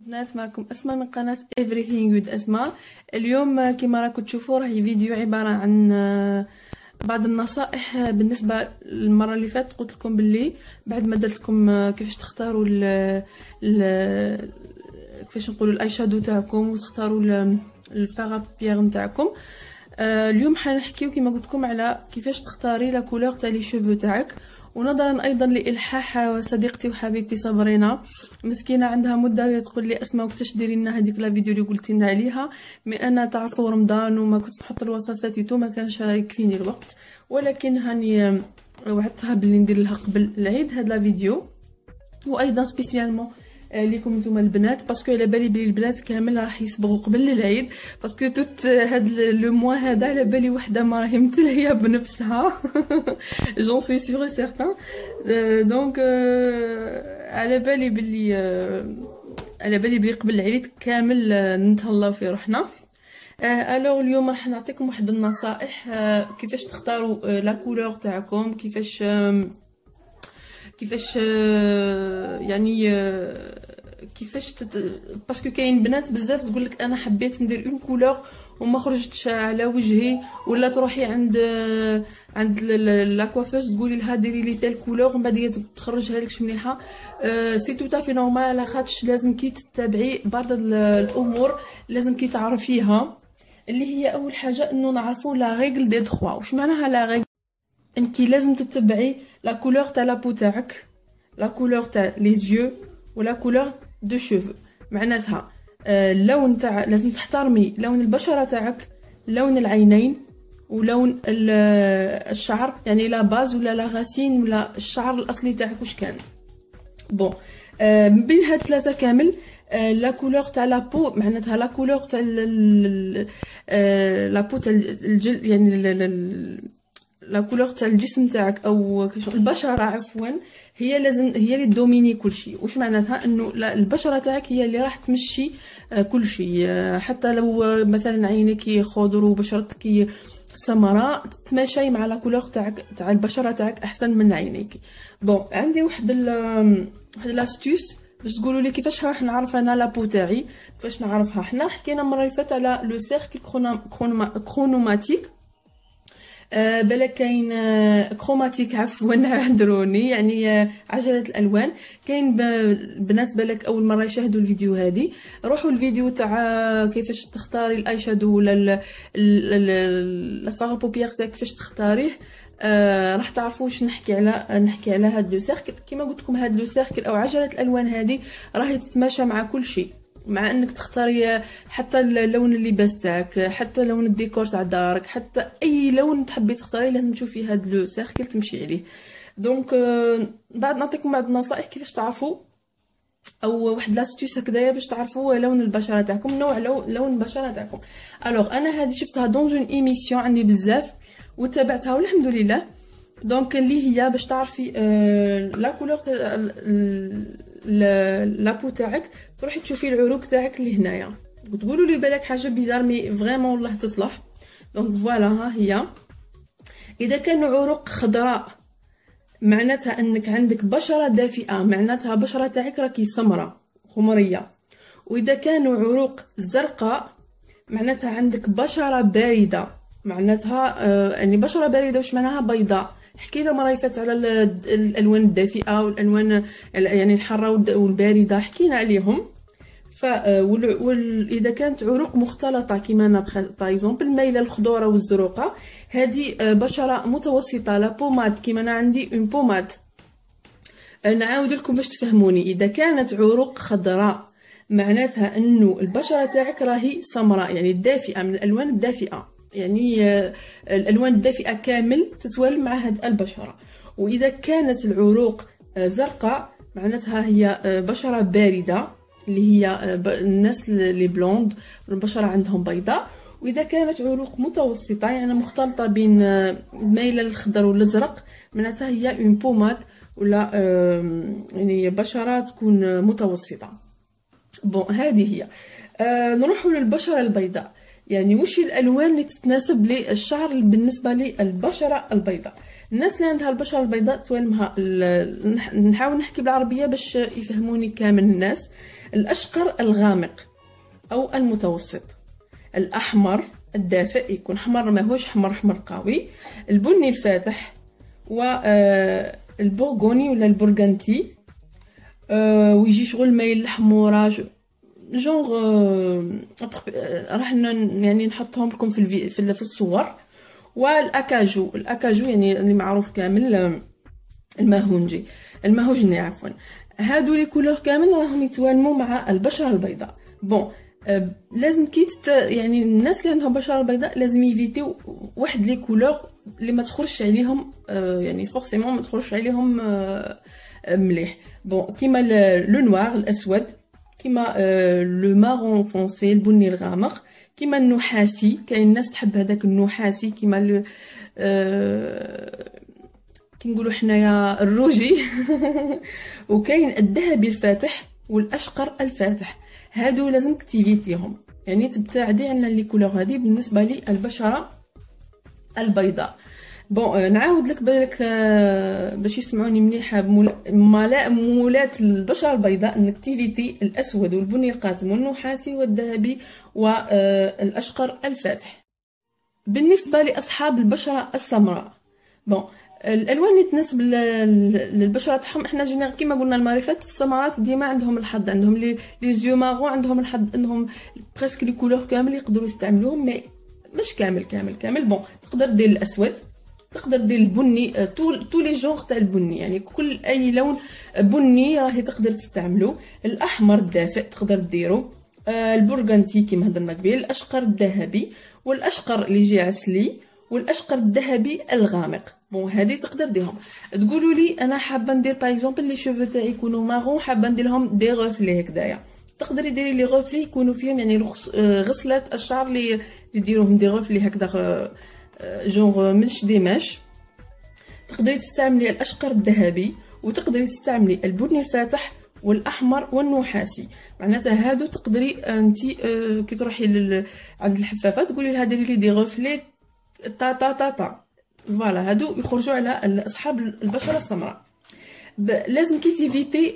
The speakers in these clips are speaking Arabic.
بنات، معكم أسماء من قناة Everything with أسماء. اليوم كما راكم تشوفوا راهي فيديو عبارة عن بعض النصائح. بالنسبة للمرة اللي فاتت قلت لكم باللي بعد ما درت لكم كيفاش تختاروا كيفاش نقولوا الاي شادو تاعكم وتختاروا الفاغ بيير نتاعكم. اليوم حنحكيو كما قلت لكم على كيفاش تختاري لا كولور تاع لي شوفو تاعك. ونظرا ايضا لالحاح صديقتي وحبيبتي صابرينا، مسكينه عندها مده وهي تقول لي اسماء وقتاش ديري لنا هذيك لا فيديو اللي قلتي لنا عليها، مي انا تعرفوا رمضان وما كنت نحط الوصفات ما كانش يكفيني الوقت، ولكن هاني وعدتها باللي ندير لها قبل العيد هاد لا فيديو. وايضا سبيسيالمون ليكم نتوما البنات، باسكو على بالي بلي البنات كامل راح يصبغوا قبل العيد، باسكو توت هاد لو موا هذا على بالي وحده ما راهي متلهيه بنفسها جون سوي سيغ سيغتان. دونك على بالي بلي قبل العيد كامل نتهلاو في روحنا. الوغ اليوم راح نعطيكم واحد النصائح كيفاش تختاروا لا كولور تاعكم، كيفاش يعني كيفاش باسكو كاين بنات بزاف تقولك انا حبيت ندير اون كولور وما خرجتش على وجهي، ولا تروحي عند لا كوافوز تقولي لها ديري لي تال كولور ومن بعد هي تخرجها لكش مليحه. سي توتا في نورمال، على خاطرش لازم كي تتبعي بعض الامور لازم كي تعرفيها، اللي هي اول حاجه انه نعرفوا لا ريغل دي 3. واش معناها لا ريغل؟ انتي لازم تتبعي لا كولور تاع لابو تاعك، لا كولور تاع لي زيو، ولا كولور دو شوفو. معناتها اللون تاع لازم تحترمي لون البشره تاعك، لون العينين، ولون الشعر، يعني لا باز ولا لا غاسين ولا الشعر الاصلي تاعك واش كان. بون من بين هاد ثلاثه كامل لا كولور تاع لابو، معناتها لا كولور تاع لابو تاع الجلد، يعني لا كولور تاع الجسم تاعك او البشره عفوا، هي لازم هي اللي دوميني كل شيء. واش معناتها؟ انه البشره تاعك هي اللي راح تمشي كل شيء. حتى لو مثلا عينيك خضر وبشرتك سمراء تتماشى مع لا كولور تاع البشره تاعك احسن من عينيك. بون عندي واحد لاستيوس باش تقولوا لي كيفاش راح نعرف انا لابو تاعي. كيفاش نعرفها؟ حنا حكينا المره اللي فاتت على لو سيركل كرونوماتيك. بالك كاين كروماتيك عفوا عذروني، يعني عجله الالوان. كاين بنات بالك اول مره يشاهدوا الفيديو هذه، روحوا الفيديو تاع كيفاش تختاري الاي شادو ولا الفاغ بوبيير تاعك كيفاش تختاريه. راح تعرفوا واش نحكي على هاد لو سيركل. كيما قلت لكم هاد لو سيركل او عجله الالوان هذه راهي تتماشى مع كل شيء، مع انك تختاري حتى لون اللباس تاعك، حتى لون الديكور تاع دارك، حتى اي لون تحبي تختاريه لازم تشوفي هاد لو سيركل تمشي عليه. دونك بعد نعطيكم بعض النصائح كيفاش تعرفوا، او واحد لاستيوس هكذايا باش تعرفوا لون البشره تاعكم، نوع لون البشره تاعكم. الوغ انا هذه شفتها دون اون ايميسيون عندي بزاف وتابعتها والحمد لله. دونك اللي هي باش تعرفي لا كولور تاع لابو تاعك، تروحي تشوفي العروق تاعك اللي هنايا وتقولوا لي بالك حاجه بيزار مي فريمون والله تصلح. دونك فوالا ها هي. اذا كان عروق خضراء معناتها انك عندك بشره دافئه، معناتها بشره تاعك راكي سمراء خمريه. واذا كانوا عروق زرقاء معناتها عندك بشره بارده، معناتها يعني بشره بارده واش معناها؟ بيضاء. حكينا المره اللي فاتت على الالوان الدافئه والالوان يعني الحاره والبارده، حكينا عليهم. اذا كانت عروق مختلطه كيما انا باغ اكزومبل مايله الخضوره والزروقه، هذه بشره متوسطه. لا بوماد كيما انا عندي اون بوماد. نعاود لكم باش تفهموني. اذا كانت عروق خضراء معناتها انه البشره تاعك راهي سمراء، يعني دافئه، من الالوان الدافئه، يعني الالوان الدافئه كامل تتوالم مع هاد البشره. واذا كانت العروق زرقاء معناتها هي بشره بارده، اللي هي الناس اللي بلوند البشره عندهم بيضاء. واذا كانت عروق متوسطه يعني مختلطه بين مايله للخضر والازرق معناتها هي اون بوماد، ولا يعني بشره تكون متوسطه. بون هذه هي. نروحوا للبشره البيضاء. يعني وش الالوان اللي تتناسب للشعر بالنسبه للبشره البيضاء؟ الناس اللي عندها البشره البيضاء توالمها نحاول نحكي بالعربيه باش يفهموني كامل الناس. الاشقر الغامق او المتوسط، الاحمر الدافئ يكون احمر ماهوش حمر قوي، البني الفاتح، والبرغوني ولا البرغنتي، ويجي شغل مايل للحموره جونغ. راح يعني نحطهم لكم في الصور. والاكاجو، الاكاجو يعني اللي معروف كامل الماهوجني عفوا. هادو لي كولور كامل راهم يتوالموا مع البشره البيضاء. بون لازم يعني الناس اللي عندهم بشره بيضاء لازم يفيتيو واحد لي كولور اللي ما تخرجش عليهم، يعني فورسيمون ما تخرجش عليهم مليح. بون كيما لو نوار الاسود، كيما لو مارون فونسي البني الغامق، كيما النحاسي، كاين الناس تحب هذاك النحاسي كيما كي نقولوا حنايا الروجي وكاين الذهبي الفاتح والاشقر الفاتح. هادو لازمك تيفيتيهم، يعني تبتعدي على لي كولور هادي بالنسبه لي البشره البيضاء. بون نعاود لك بالك باش يسمعوني مليحه مولات البشره البيضاء انك تيفيتي الاسود والبني القاتم والنحاسي والذهبي والاشقر الفاتح. بالنسبه لاصحاب البشره السمراء، بون الالوان اللي تناسب للبشره تاعهم احنا جينا كيما قلنا المعرفات السمرات ديما عندهم الحظ، عندهم لي زيو مارون، عندهم الحظ انهم بريسك لي كولور كامل يقدروا يستعملوهم، مي مش كامل. بون تقدر دير الاسود، تقدر دير البني، تو لي جونغ تاع البني، يعني كل اي لون بني راهي تقدر تستعملو. الاحمر الدافئ تقدر ديرو، البرغنتي كيما هضرنا قبيل، الاشقر الذهبي، والاشقر اللي يجي عسلي، والاشقر الذهبي الغامق. بون هذه تقدر ديرهم. تقولوا لي انا حابه ندير باغ اكزومبل لي شوفو تاعي يكونوا مارون، حابه ندير لهم دي غوفلي هكذايا، تقدري ديري لي غوفلي يكونوا فيهم يعني غسلات الشعر اللي يديروهم دي غوفلي هكذا جونغ مش ديماش. تقدري تستعملي الاشقر الذهبي، وتقدري تستعملي البني الفاتح والاحمر والنحاسي. معناتها هادو تقدري انت كي تروحي عند الحفافه تقولي لها ديري لي دي غوفلي تا فوالا، هادو يخرجوا على اصحاب البشره السمراء. لازم كي تيفيتي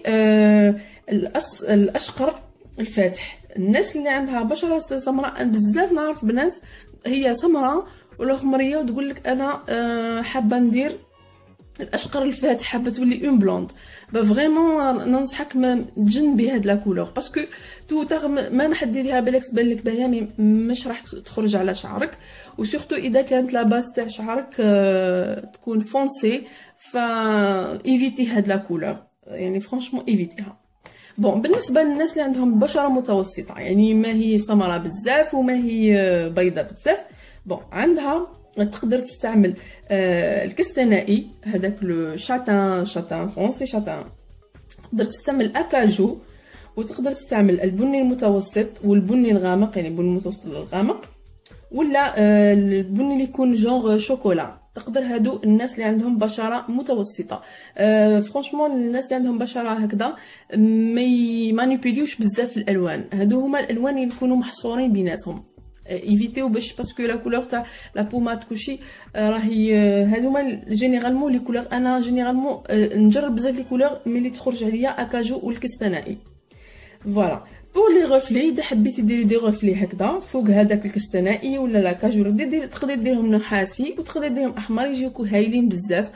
الاشقر الفاتح. الناس اللي عندها بشره سمراء بزاف نعرف بنات هي سمراء ولا خمريه وتقول لك انا حابه ندير الاشقر الفاتح، حابه تولي اون بلوند. فريمون ننصحك ما تجنبي هاد لا كولور باسكو تو ما حد ديريها بالك تبان لك باهيه مش راح تخرج على شعرك، وسورتو اذا كانت لا باس تاع شعرك تكون فونسي ايفيتي هاد لا كولور، يعني فرانشمون ايفيتيها. بون بالنسبه للناس اللي عندهم بشره متوسطه، يعني ما هي سمراء بزاف وما هي بيضاء بزاف، بون عندها تقدر تستعمل الكستنائي هذاك لو شاتان فونسي شاتان، تقدر تستعمل اكاجو، وتقدر تستعمل البني المتوسط والبني الغامق، يعني البني المتوسط الغامق، ولا البني اللي يكون جونغ شوكولا. تقدر هادو الناس اللي عندهم بشره متوسطه. فرانشمون الناس اللي عندهم بشره هكذا ما مانيبيليوش بزاف الالوان، هادو هما الالوان اللي يكونوا محصورين بيناتهم، ايفيتيو باش باسكو لا كولور تاع لا بوماد كلشي راهي هادوما جينيرالمون لي كولور. انا جينيرالمون نجرب بزاف لي كولور ملي تخرج عليا اكاجو والكستنائي. فوالا بور لي غوفلي اذا حبيتي ديري دي غوفلي هكذا فوق هذاك الكستنائي ولا لاكاجو تقدري ديرهم نحاسي وتقدري ديرهم احمر يجيوكو هايلين بزاف.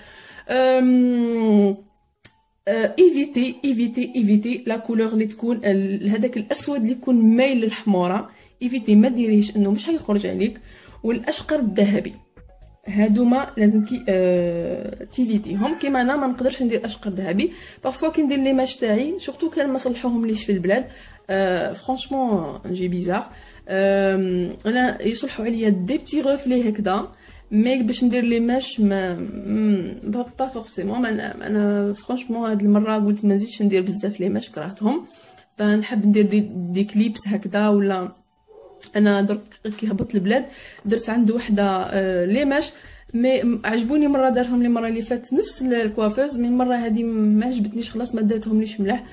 ايفيتي لا كولور اللي تكون هذاك الاسود اللي يكون مايل للحموره، ايفيتي ما ديريش انه مش هيخرج عليك. والاشقر الذهبي هادوما لازمكي تيفيتيهم. كيما انا ما نقدرش ندير اشقر ذهبي، بارفوا كي ندير لي ماش تاعي سورتو كان ما صلحوهم ليش في البلاد فرانشمون نجي بيزار، انا يصلحوا عليا دي بتي غوفلي هكذا، مي باش ندير لي ماش با فورسيمون. انا فرانشمون هاد المره قلت ما نزيدش ندير بزاف لي ماش، كرهتهم، فنحب ندير دي كليبس هكذا. ولا انا درك كي هبط البلاد درت عند وحده لي ماش مي عجبوني، مره دارهم لي المره اللي فاتت نفس الكوافوز، من مره هذه ما عجبتنيش خلاص ما داتهم ليش ملاح،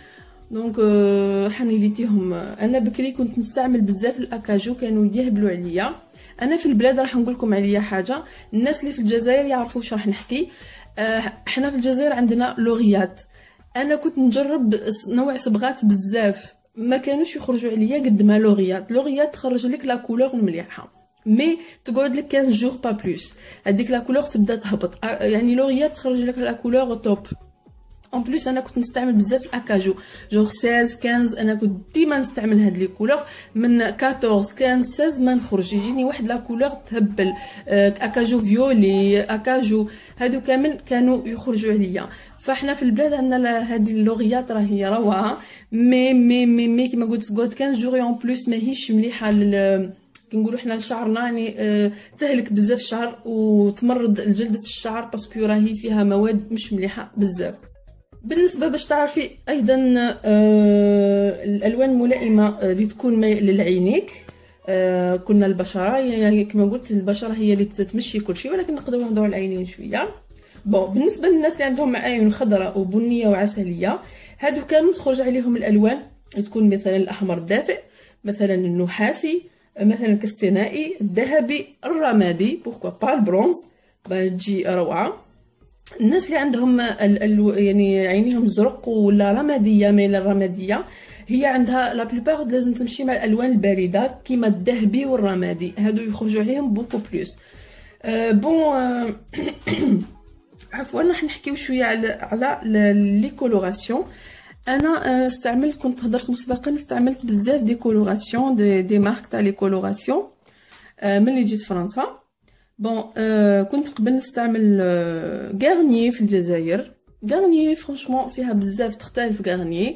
دونك حنيفيتيهم. انا بكري كنت نستعمل بزاف الاكاجو، كانوا يهبلوا عليا. انا في البلاد راح نقول لكم عليا حاجه، الناس اللي في الجزائر يعرفوا واش راح نحكي. احنا في الجزائر عندنا لوغيات. انا كنت نجرب نوع صبغات بزاف، ما كانوش يخرجوا عليا قد ما لوغيات تخرج لك لا كولور مليحه، مي تقعد لك 15 جور با بلوس، هذيك لا كولور تبدا تهبط. يعني لوغيات تخرج لك لا كولور توب. اون بليس انا كنت نستعمل بزاف الاكاجو، جوغ 16 15. انا كنت ديما نستعمل هاد لي كولور. من 14 15 16 ما نخرج يجيني واحد لا كولور تهبل. اكاجو فيولي، اكاجو، هادو كامل كانوا يخرجوا عليا. فاحنا في البلاد عندنا هذه اللوغيات راهي روعه، مي كيما قلت 15 جور اون بليس ماهيش مليحه كنقولوا حنا لشعرنا، يعني تهلك بزاف الشعر وتمرض جلدة الشعر باسكو راهي فيها مواد مش مليحه بزاف. بالنسبه باش تعرفي ايضا الالوان الملائمه اللي تكون للعينيك، كنا البشره يعني كما قلت البشره هي اللي تمشي كل شيء، ولكن نقدروا نهضروا على العينين شويه. بون بالنسبه للناس اللي عندهم اعين خضراء وبنيه وعسليه، هادو كامل تخرج عليهم الالوان، تكون مثلا الاحمر الدافئ، مثلا النحاسي، مثلا الكستنائي، الذهبي، الرمادي، بوركوا با البرونز، تجي روعه. الناس اللي عندهم يعني عينيهم زرق ولا رماديه، ميل الرماديه، هي عندها لا بلوبار لازم تمشي مع الالوان البارده كيما الذهبي والرمادي، هادو يخرجوا عليهم بوكو بلوس. بون عفوا راح نحكيو شويه على لي كولوراسيون. انا استعملت، كنت هضرت مسبقا، استعملت بزاف دي كولوراسيون دي مارك تاع لي كولوراسيون ملي جيت فرنسا. بون كنت قبل نستعمل غارنيي في الجزائر. غارنيي فرانشمون فيها بزاف، تختلف غارنيي،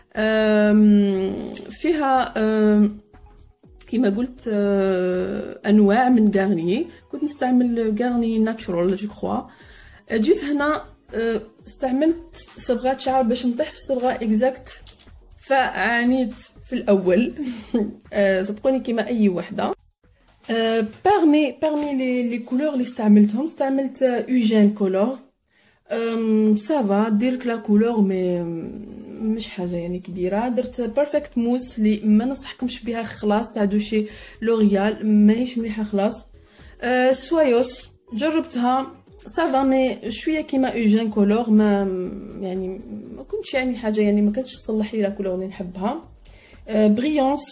فيها كيما قلت انواع من غارنيي. كنت نستعمل غارنيي ناتشورال جو كخوا. جيت هنا استعملت صبغات شعر باش نطيح في الصبغه اكزاكت، فعانيت في الاول صدقوني كيما اي وحده. parmi les couleurs اللي استعملتهم، استعملت ايجين كولور. سافا ديرك لا كولور مي مش حاجه يعني كبيره. درت بيرفكت موس اللي ما نصحكمش بها خلاص، تاع دوشي لوريال ماهيش مليحه خلاص. سوايوس جربتها سافا مي شويه كيما ايجين كولور، ما يعني ما كنتش يعني حاجه، يعني ما كانتش تصلح لي لا كولور اللي نحبها. بريونس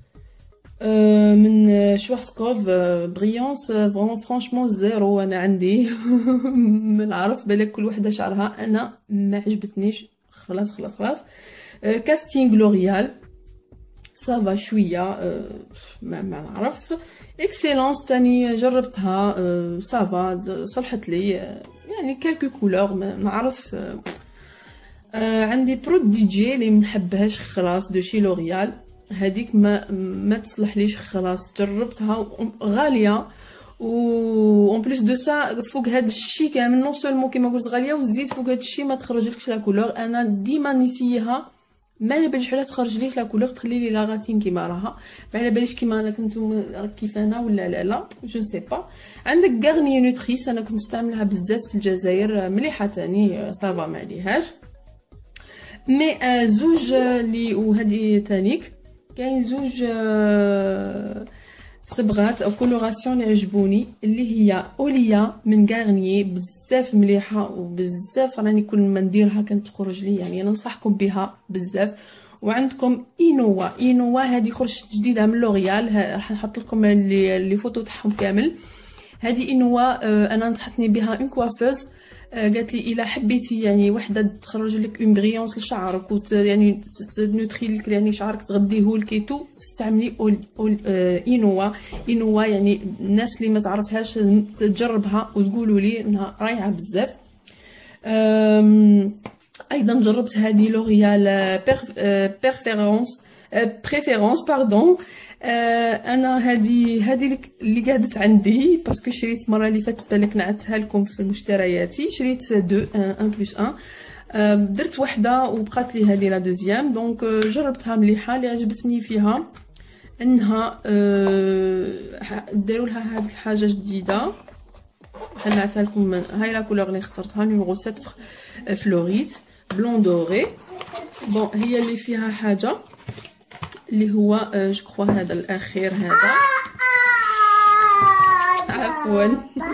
من شوارسكوف، بريونس فرانشمون زيرو انا عندي. ما نعرف بالك كل وحده شعرها، انا ما عجبتنيش خلاص. كاستينغ لوريال سافا شويه، ما نعرف. اكسيلونس تاني جربتها سافا صلحت لي، يعني كالكو كولور ما نعرف. عندي برود دي جي اللي منحبهاش خلاص دو شي لوريال، هذيك ما تصلح ليش خلاص. جربتها غاليه، و اون بليس دو سا فوق هذا الشيء كامل نون سولمون كيما قلت غاليه، وزيد فوق هذا الشيء ما تخرجلكش لا كولور. انا ديما نسيها، ما على باليش علاش تخرج ليش لا كولور، تخلي لي لا غاسين كيما راها، ما على باليش كيما انا كنتو كيف انا ولا لا جو نسي با. عندك غارني نوتريس، انا كنت نستعملها بزاف في الجزائر، مليحه تاني سافا ما عليهاش. مي زوج لي وهذه تانيك كاين زوج صبغات او كولوراسيون اللي عجبوني، اللي هي اوليا من غارنيي، بزاف مليحه وبزاف راني كل ما نديرها كانت تخرج لي، يعني ننصحكم بها بزاف. وعندكم اينوا هذه خرجت جديده من لوريال، راح نحط لكم لي فوتو تاعهم كامل. هذه اينوا انا نصحتني بها اون كوافوز، قالت لي الا حبيتي يعني وحده تخرج لك اون بريونس لشعرك يعني تنوتري لك يعني شعرك تغديه لك تو، استعملي اينوا يعني الناس اللي ما تعرفهاش تجربها وتقولوا لي انها رايعه بزاف. ايضا جربت هذه لوريال بريفيرونس باردون. انا هذه اللي قعدت عندي باسكو شريت المره اللي فاتت، بالك نعتها لكم في مشترياتي، شريت 1+1. درت وحده وبقات لي هذه لا دوزيام، دونك جربتها مليحه. اللي عجبتني فيها انها داروا لها هذه الحاجه جديده، حنعتها لكم. هاي لا كولور اللي اخترتها نيميرو 7 فلوريت بلون دوري. بون هي اللي فيها حاجه اللي هو جو كخوا هذا الاخير هذا عفوا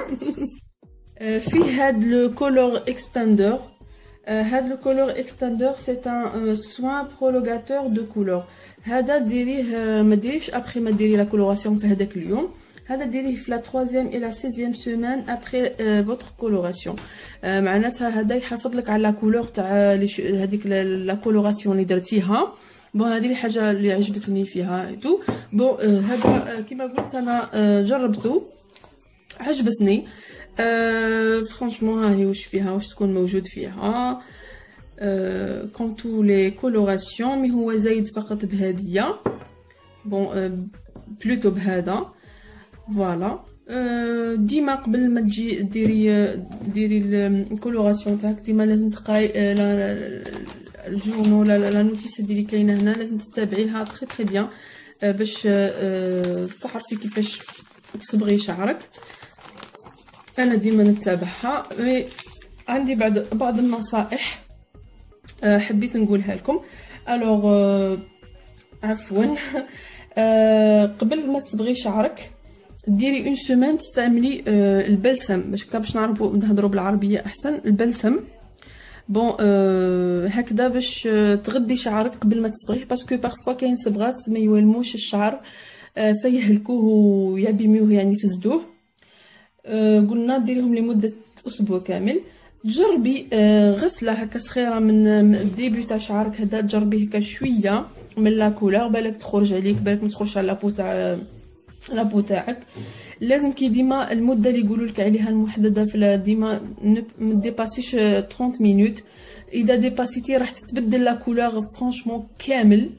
فيه هاد لو كولور اكستندر. هاد لو كولور اكستندر سي ان سوان برولونغاتور دو كولور. هذا ديريه ما ديريش ابري ما ديري لا كولوراسيون في هذاك اليوم، هذا ديريه في لا 3e الى 6e سيمين ابري فوتر كولوراسيون. معناتها هذا يحافظ لك على لا كولور تاع هذيك لا كولوراسيون اللي درتيها. بون هذه الحاجه اللي عجبتني فيها تو. بون هذا كيما قلت انا جربته عجبتني فرانشمون. ها هي واش فيها، واش تكون موجود فيها كون تو لي كولوراسيون، مي هو زايد فقط بهديه. بون بلوتو بهذا فوالا. ديما قبل ما تجي ديري الكولوراسيون تاعك ديما لازم تقراي الجورنال لا نوتيس اللي كاينه هنا، لازم تتابعيها تري تري بيان باش تعرفي كيفاش تصبغي شعرك. انا ديما نتابعها. عندي بعض النصائح حبيت نقولها لكم. الوغ عفوا قبل ما تصبغي شعرك ديري اون سيمين تستعملي البلسم باش نعرفوا نهضروا بالعربيه احسن. البلسم بون هكذا باش تغدي شعرك قبل ما تصبغيه، باسكو بارفوا كاين صبغات ما يولموش الشعر فيهلكوه ويعبيموه يعني يفسدوه. قلنا ديريهم لمده اسبوع كامل. تجربي غسله هكا صغيره من الديبي تاع شعرك هذا، تجربيه هكا شويه من لا كولور بالك تخرج عليك، بالك ما تخرجش على لابو تاع لابو تاعك. لازم كي ديما المده اللي يقولوا لك عليها المحدده في ديما ما ديباسيش 30 مينوت. اذا ديباسيتي راح تتبدل لا كولور فرانشمون كامل.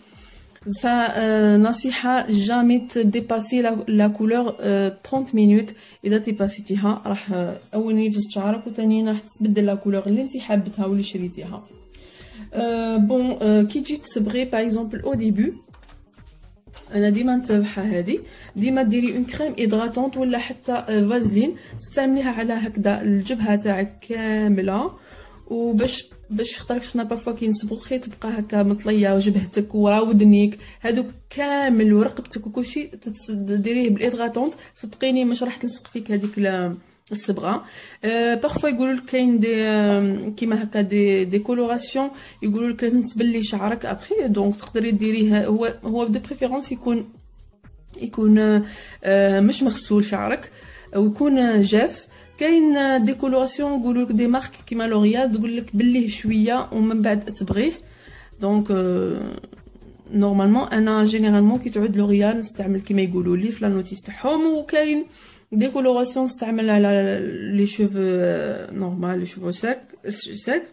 فنصيحه جامي تديباسي لا كولور 30 مينوت. اذا ديباسيتيها راح اولني يفسد شعرك، وثانيا راح تتبدل لا كولور اللي انت حابتها واللي شريتيها. بون كي تجي تصبغي باغ اكزومبل او ديبي، انا ديما نتبعها هذه، ديما ديري اون كريم ايدغاتونط ولا حتى فازلين تستعمليها على هكذا الجبهه تاعك كامله، وباش خاطرك شفنا بارفوا كي نصبغو خير تبقى هكا مطليه وجبهتك ورا ودنيك هادو كامل ورقبتك وكلشي ديريه بالايدغاتونط. صدقيني مش راح تلصق فيك هذيك الصبغه. بارفوا يقولوا لك كاين دي كيما هكا دي كولوراسيون يقولوا لك لازم تبلي شعرك ابري، دونك تقدري ديريه هو دو بريفيرونس يكون مش مغسول شعرك ويكون جاف. كاين دي كولوراسيون يقولوا لك دي مارك كيما لوريال تقول لك بليه شويه ومن بعد اصبغيه. دونك نورمالمون انا جينيرالمون كي تعود لوريال نستعمل كيما يقولوا لي في لا نوتيس تاعهم. وكاين دي كولوراسيون نستعمل على لي شوفو نورمال لي شوفو ساك.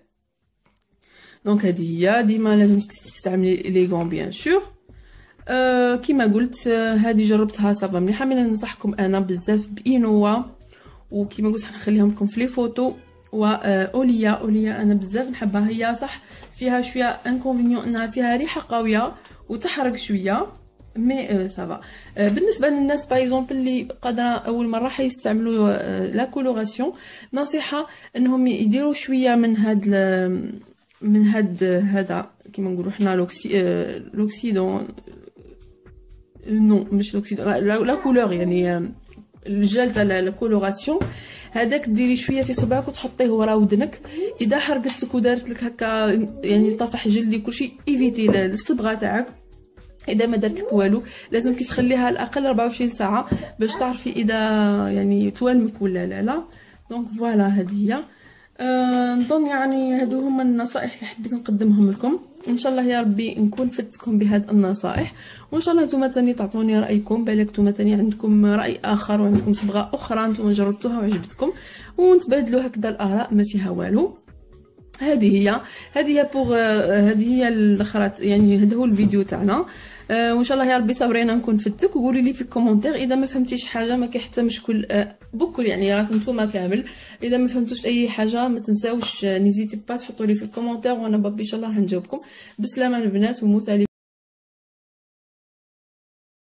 دونك هذه هي ديما لازم تستعملي لي غون بيان سور. كيما قلت هذه جربتها صافا مليحه، من ننصحكم انا بزاف بإينوا، وكيما قلت حنخليهم لكم في لي فوتو. اوليا انا بزاف نحبها. هي صح فيها شويه انكونفينيون انها فيها ريحه قويه وتحرق شويه، مي سافا. بالنسبه للناس باغ اكزومبل اللي قادره اول مره حيستعملوا لا كولوراسيون، نصيحه انهم يديروا شويه من هذا كيما نقولوا حنا لوكسيدون نو مش لوكسيدون لا كولور يعني الجل تاع لا كولوراسيون هذاك ديري شويه في صبعك وتحطيه ورا ودنك. اذا حرقتك ودارت لك هكا يعني طفح جلدي كلشي ايفيتي الصبغه تاعك. اذا ما درت لك والو لازم كي تخليها على الاقل 24 ساعه باش تعرفي اذا يعني توالمك ولا لا. دونك فوالا هذه هي. نظن يعني هادو هما النصائح اللي حبيت نقدمهم لكم. ان شاء الله يا ربي نكون فدتكم بهاد النصائح، وان شاء الله نتوما ثاني تعطوني رايكم، بالك نتوما ثاني عندكم راي اخر وعندكم صبغه اخرى نتوما جربتوها وعجبتكم، ونتبادلوا هكذا الاراء ما فيها والو. هذه هي بوغ هذه هي الاخرات يعني هذا هو الفيديو تاعنا. وان شاء الله يا ربي صابرين نكون فدتك. وقولي لي في الكومونتير اذا ما فهمتيش حاجه، ما كاين حتى مشكل بكل يعني راكم نتوما كامل. اذا ما فهمتوش اي حاجه ما تنساوش نيزيتي با تحطوا لي في الكومونتير، وانا بابي ان شاء الله راح نجاوبكم. بسلامه البنات وموت عليكم.